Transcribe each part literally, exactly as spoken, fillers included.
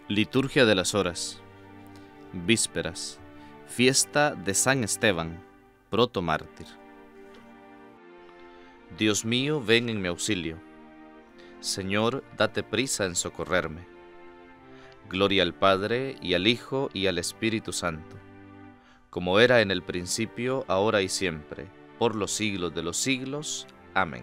Liturgia de las Horas. Vísperas. Fiesta de San Esteban, protomártir. Dios mío, ven en mi auxilio. Señor, date prisa en socorrerme. Gloria al Padre, y al Hijo, y al Espíritu Santo, como era en el principio, ahora y siempre, por los siglos de los siglos. Amén.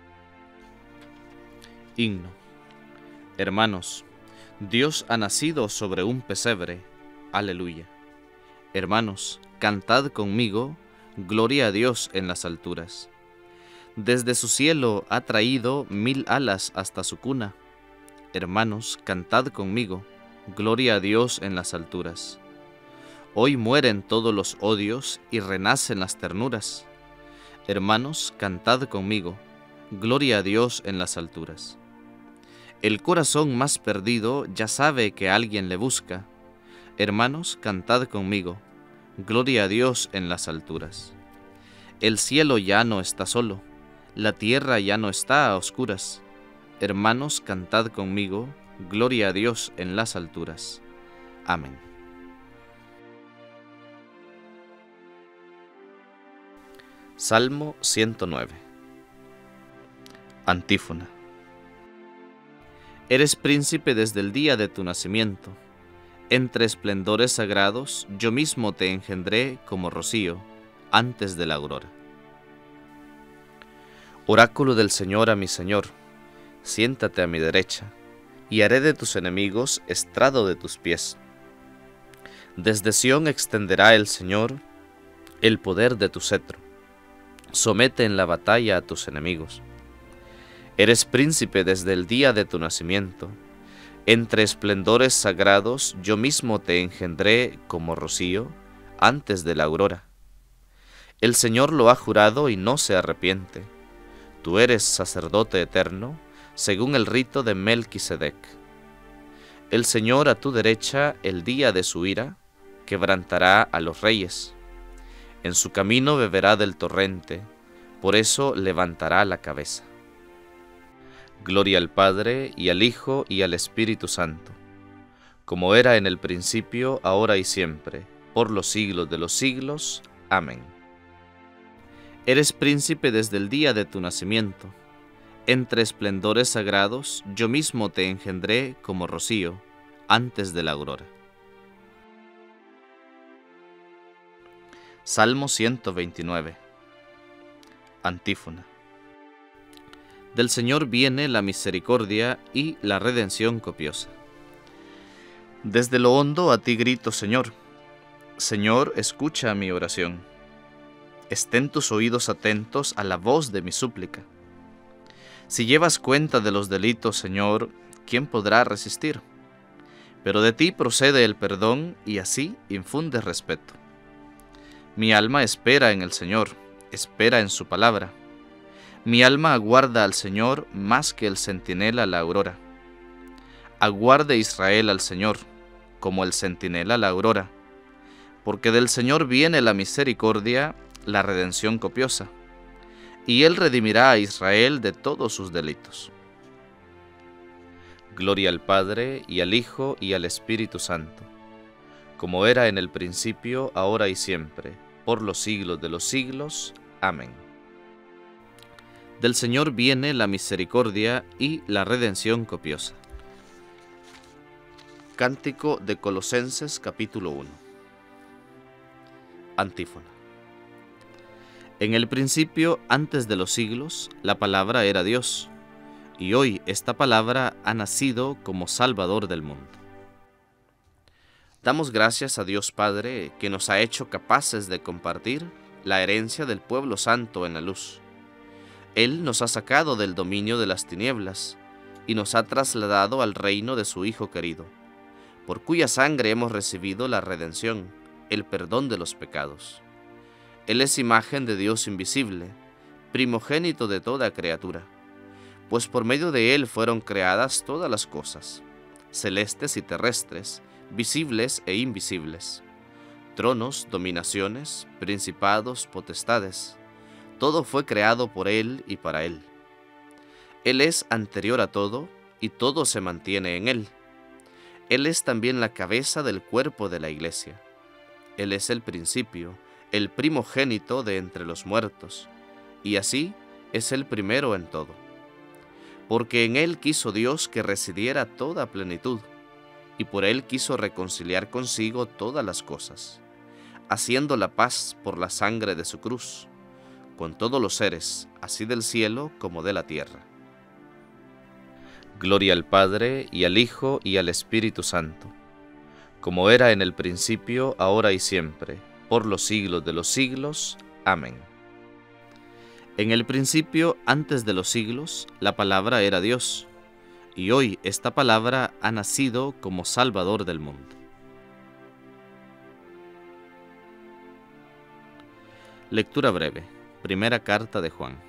Himno. Hermanos, Dios ha nacido sobre un pesebre. Aleluya. Hermanos, cantad conmigo, gloria a Dios en las alturas. Desde su cielo ha traído mil alas hasta su cuna. Hermanos, cantad conmigo, gloria a Dios en las alturas. Hoy mueren todos los odios y renacen las ternuras. Hermanos, cantad conmigo, gloria a Dios en las alturas. El corazón más perdido ya sabe que alguien le busca. Hermanos, cantad conmigo, gloria a Dios en las alturas. El cielo ya no está solo, la tierra ya no está a oscuras. Hermanos, cantad conmigo, gloria a Dios en las alturas. Amén. Salmo ciento nueve. Antífona. Eres príncipe desde el día de tu nacimiento. Entre esplendores sagrados yo mismo te engendré como rocío antes de la aurora. Oráculo del Señor a mi Señor, siéntate a mi derecha, y haré de tus enemigos estrado de tus pies. Desde Sión extenderá el Señor el poder de tu cetro. Somete en la batalla a tus enemigos. Eres príncipe desde el día de tu nacimiento. Entre esplendores sagrados yo mismo te engendré como rocío antes de la aurora. El Señor lo ha jurado y no se arrepiente. Tú eres sacerdote eterno, según el rito de Melquisedec. El Señor a tu derecha, el día de su ira, quebrantará a los reyes. En su camino beberá del torrente, por eso levantará la cabeza. Gloria al Padre, y al Hijo, y al Espíritu Santo, como era en el principio, ahora y siempre, por los siglos de los siglos. Amén. Eres príncipe desde el día de tu nacimiento. Entre esplendores sagrados yo mismo te engendré como rocío antes de la aurora. Salmo ciento veintinueve. Antífona. Del Señor viene la misericordia y la redención copiosa. Desde lo hondo a ti grito, Señor. Señor, escucha mi oración. Estén tus oídos atentos a la voz de mi súplica. Si llevas cuenta de los delitos, Señor, ¿quién podrá resistir? Pero de ti procede el perdón y así infundes respeto. Mi alma espera en el Señor, espera en su palabra. Mi alma aguarda al Señor más que el centinela la aurora. Aguarde Israel al Señor, como el centinela la aurora, porque del Señor viene la misericordia, la redención copiosa, y Él redimirá a Israel de todos sus delitos. Gloria al Padre, y al Hijo, y al Espíritu Santo, como era en el principio, ahora y siempre, por los siglos de los siglos. Amén. Del Señor viene la misericordia y la redención copiosa. Cántico de Colosenses capítulo uno. Antífona. En el principio, antes de los siglos, la palabra era Dios, y hoy esta palabra ha nacido como Salvador del mundo. Damos gracias a Dios Padre, que nos ha hecho capaces de compartir la herencia del pueblo santo en la luz. Él nos ha sacado del dominio de las tinieblas y nos ha trasladado al reino de su Hijo querido, por cuya sangre hemos recibido la redención, el perdón de los pecados. Él es imagen de Dios invisible, primogénito de toda criatura, pues por medio de Él fueron creadas todas las cosas, celestes y terrestres, visibles e invisibles, tronos, dominaciones, principados, potestades. Todo fue creado por Él y para Él. Él es anterior a todo, y todo se mantiene en Él. Él es también la cabeza del cuerpo de la Iglesia. Él es el principio, el primogénito de entre los muertos, y así es el primero en todo. Porque en Él quiso Dios que residiera toda plenitud, y por Él quiso reconciliar consigo todas las cosas, haciendo la paz por la sangre de su cruz, con todos los seres, así del cielo como de la tierra. Gloria al Padre, y al Hijo, y al Espíritu Santo, como era en el principio, ahora y siempre, por los siglos de los siglos. Amén. En el principio, antes de los siglos, la palabra era Dios, y hoy esta palabra ha nacido como Salvador del mundo. Lectura breve. Primera carta de Juan.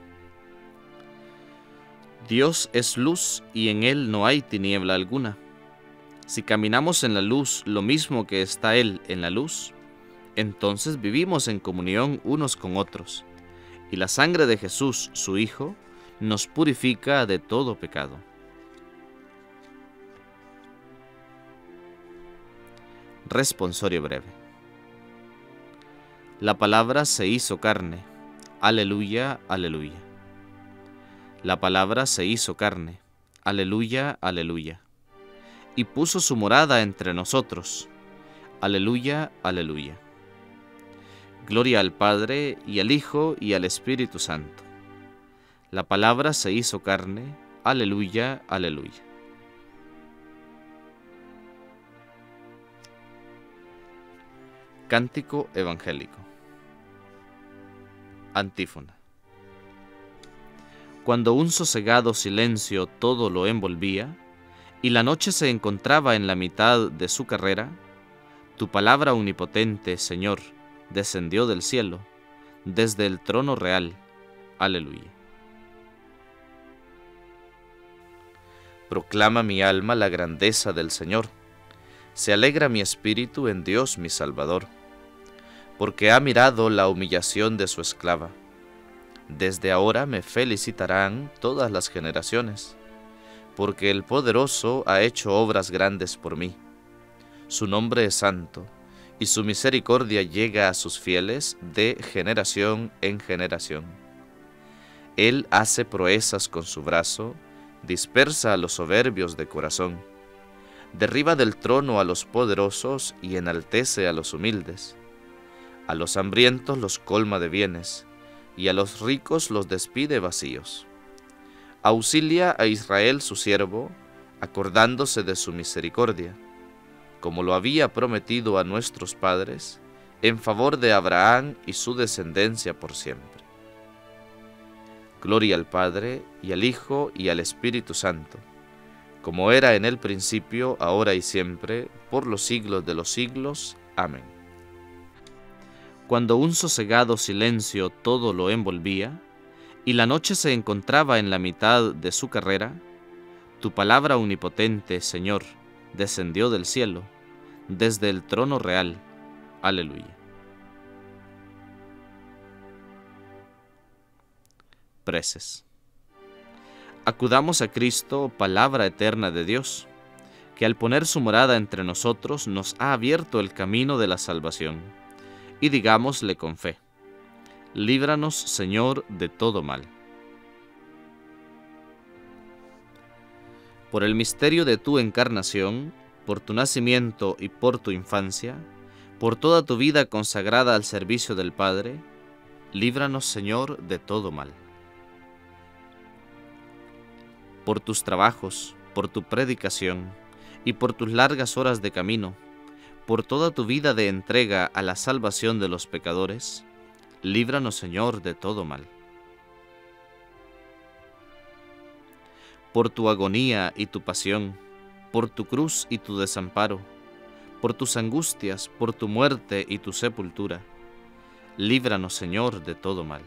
Dios es luz y en Él no hay tiniebla alguna. Si caminamos en la luz lo mismo que está Él en la luz, entonces vivimos en comunión unos con otros, y la sangre de Jesús, su Hijo, nos purifica de todo pecado. Responsorio breve. La palabra se hizo carne. Aleluya, aleluya. La palabra se hizo carne. Aleluya, aleluya. Y puso su morada entre nosotros. Aleluya, aleluya. Gloria al Padre, y al Hijo, y al Espíritu Santo. La palabra se hizo carne. Aleluya, aleluya. Cántico evangélico. Antífona. Cuando un sosegado silencio todo lo envolvía, y la noche se encontraba en la mitad de su carrera, tu palabra omnipotente, Señor, descendió del cielo, desde el trono real. Aleluya. Proclama mi alma la grandeza del Señor. Se alegra mi espíritu en Dios mi Salvador, porque ha mirado la humillación de su esclava. Desde ahora me felicitarán todas las generaciones, porque el Poderoso ha hecho obras grandes por mí. Su nombre es santo, y su misericordia llega a sus fieles de generación en generación. Él hace proezas con su brazo, dispersa a los soberbios de corazón, derriba del trono a los poderosos y enaltece a los humildes. A los hambrientos los colma de bienes, y a los ricos los despide vacíos. Auxilia a Israel su siervo, acordándose de su misericordia, como lo había prometido a nuestros padres, en favor de Abraham y su descendencia por siempre. Gloria al Padre, y al Hijo, y al Espíritu Santo, como era en el principio, ahora y siempre, por los siglos de los siglos. Amén. Cuando un sosegado silencio todo lo envolvía, y la noche se encontraba en la mitad de su carrera, tu palabra omnipotente, Señor, descendió del cielo, desde el trono real. Aleluya. Preces. Acudamos a Cristo, palabra eterna de Dios, que al poner su morada entre nosotros nos ha abierto el camino de la salvación, y digámosle con fe: líbranos, Señor, de todo mal. Por el misterio de tu encarnación, por tu nacimiento y por tu infancia, por toda tu vida consagrada al servicio del Padre, líbranos, Señor, de todo mal. Por tus trabajos, por tu predicación y por tus largas horas de camino, por toda tu vida de entrega a la salvación de los pecadores, líbranos, Señor, de todo mal. Por tu agonía y tu pasión, por tu cruz y tu desamparo, por tus angustias, por tu muerte y tu sepultura, líbranos, Señor, de todo mal.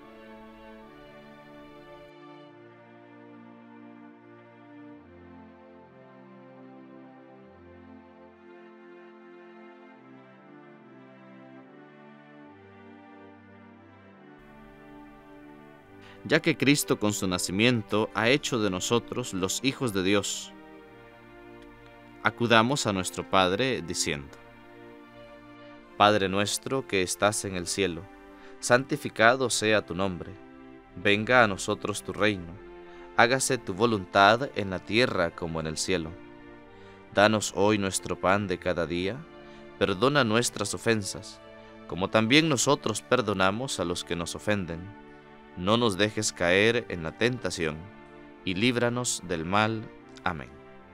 Ya que Cristo con su nacimiento ha hecho de nosotros los hijos de Dios, Acudamos a nuestro Padre diciendo: Padre nuestro que estás en el cielo, santificado sea tu nombre. Venga a nosotros tu reino. Hágase tu voluntad en la tierra como en el cielo. Danos hoy nuestro pan de cada día. Perdona nuestras ofensas, como también nosotros perdonamos a los que nos ofenden. No nos dejes caer en la tentación, y líbranos del mal. Amén.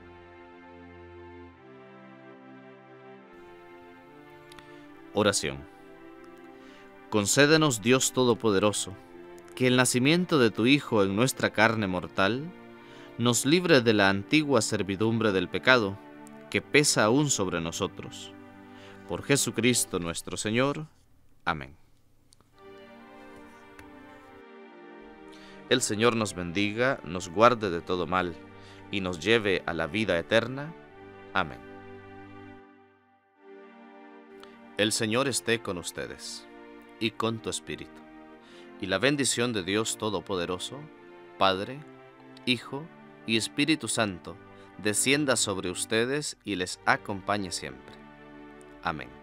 Oración. Concédenos, Dios Todopoderoso, que el nacimiento de tu Hijo en nuestra carne mortal nos libre de la antigua servidumbre del pecado, que pesa aún sobre nosotros. Por Jesucristo nuestro Señor. Amén. El Señor nos bendiga, nos guarde de todo mal, y nos lleve a la vida eterna. Amén. El Señor esté con ustedes, y con tu espíritu. Y la bendición de Dios Todopoderoso, Padre, Hijo y Espíritu Santo, descienda sobre ustedes y les acompañe siempre. Amén.